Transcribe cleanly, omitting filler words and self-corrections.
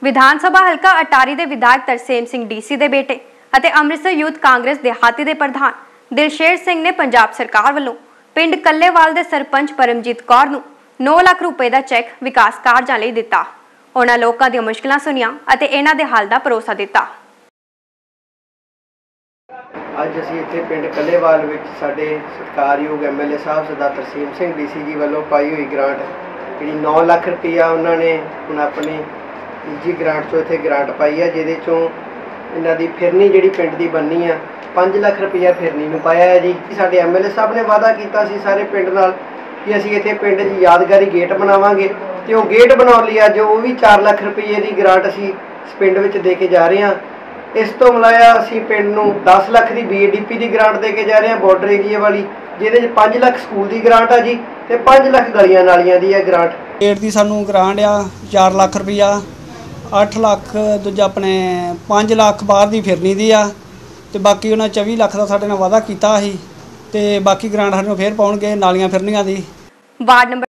विधान सभा हल्का अटारी के विधायक तरसेम सिंह डीसी के बेटे और अमृतसर यूथ कांग्रेस देहाती के प्रधान दिलशेर सिंह ने पंजाब सरकार वालों पिंड कल्लेवाल के सरपंच परमजीत कौर नूं 9 लाख रुपए का चैक विकास कार्यां लई दिता। उन्हां लोकां दी मुश्किलां सुनियां अते इन्हां दे हल दा भरोसा दिता। अज असीं इत्थे पिंड कल्लेवाल विच साडे सत्कारयोग MLA साहब सरदार तरसेम सिंह DC जी वालों पाई हुई ग्रांट जिहड़ी 9 लाख रुपया उन्होंने हुण अपनी निजी ग्रांट चों इत्थे ग्रांट पाई है, जिहदे चों इन्हां दी फिरनी जिहड़ी पिंड दी बननी आ 5 लाख रुपया फिरनी नूं पाया है जी। साडे MLA साहब ने वादा कीता सी सारे पिंड नाल कि असीं इत्थे पिंड 'च यादगारी गेट बनावांगे ते ओह गेट बनाउण लई अज ओह भी 4 लाख रुपये की ग्रांट असीं इस पिंड विच दे के जा रहे हां। इस तो मिलाया असीं पिंड नूं 10 लाख की BADP की ग्रांट दे के जा रहे हैं बॉर्डर एरिए वाली, जिहदे 5 लाख स्कूल की ग्रांट आ जी ते 5 लाख गलियां नालियां दी है ग्रांट। गेट की सानू ग्रांट आ 4 लाख रुपया, 8 लाख दूजा अपने 5 लाख बाहर की फिरनी दी आ ते बाकी उन्हें 24 लाख का साडे नाल वादा कीता सी ते बाकी ग्रांट सानू फिर पाउणगे नालियां फिरनियां दी। Ward number